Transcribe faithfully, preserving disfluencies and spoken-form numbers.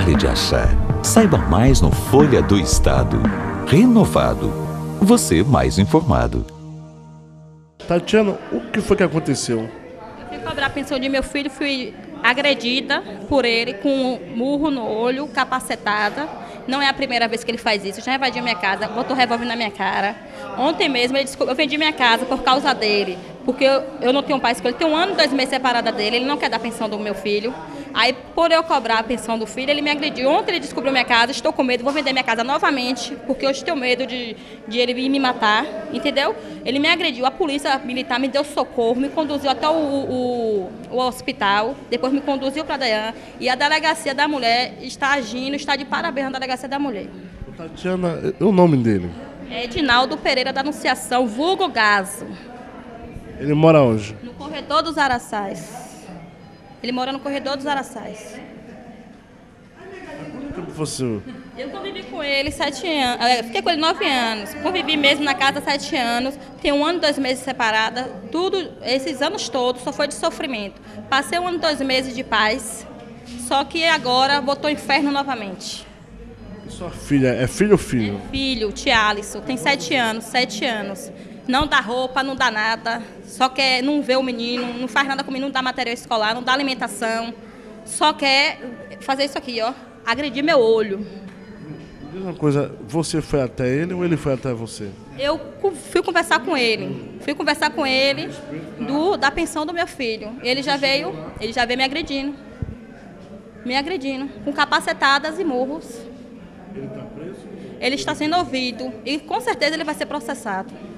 pare de achar. Saiba mais no Folha do Estado. Renovado. Você mais informado. Tatiana, o que foi que aconteceu? Eu fui cobrar a pensão de meu filho, fui agredida por ele com um murro no olho, capacetada. Não é a primeira vez que ele faz isso, já invadiu minha casa, botou revólver na minha cara. Ontem mesmo ele disse que eu vendi minha casa por causa dele, porque eu, eu não tenho pai, ele tem um ano e dois meses separada dele, ele não quer dar pensão do meu filho. Aí, por eu cobrar a pensão do filho, ele me agrediu. Ontem ele descobriu minha casa, estou com medo, vou vender minha casa novamente, porque hoje tenho medo de, de ele vir me matar, entendeu? Ele me agrediu, a polícia militar me deu socorro, me conduziu até o, o, o hospital, depois me conduziu para a DEAN, e a delegacia da mulher está agindo, está de parabéns na delegacia da mulher. Tatiana, o nome dele? É Edinaldo Pereira da Anunciação, vulgo Gaso. Ele mora onde? No corredor dos Araçais. Ele mora no corredor dos Araçais. Quanto tempo você... Eu convivi com ele sete anos, fiquei com ele nove anos, convivi mesmo na casa sete anos, tenho um ano e dois meses separada, tudo, esses anos todos só foi de sofrimento. Passei um ano e dois meses de paz, só que agora botou inferno novamente. E sua filha, é filho ou filho? É filho, tia Alisson, tem sete anos, sete anos. Não dá roupa, não dá nada, só quer, não vê o menino, não faz nada com o menino, não dá material escolar, não dá alimentação, só quer fazer isso aqui, ó, agredir meu olho. Diz uma coisa, você foi até ele ou ele foi até você? Eu fui conversar com ele, fui conversar com ele do, da pensão do meu filho. Ele já veio, ele já veio me agredindo, me agredindo, com capacetadas e murros. Ele está preso? Ele está sendo ouvido e com certeza ele vai ser processado.